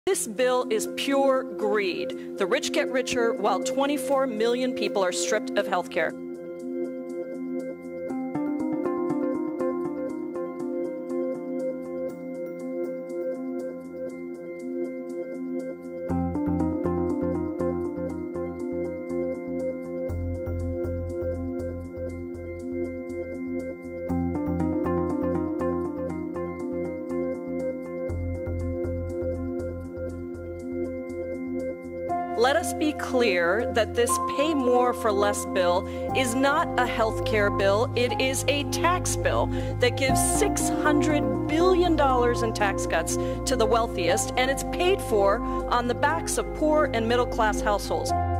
This bill is pure greed. The rich get richer while 24 million people are stripped of health care. Let us be clear that this pay more for less bill is not a health care bill. It is a tax bill that gives $600 billion in tax cuts to the wealthiest, and it's paid for on the backs of poor and middle-class households.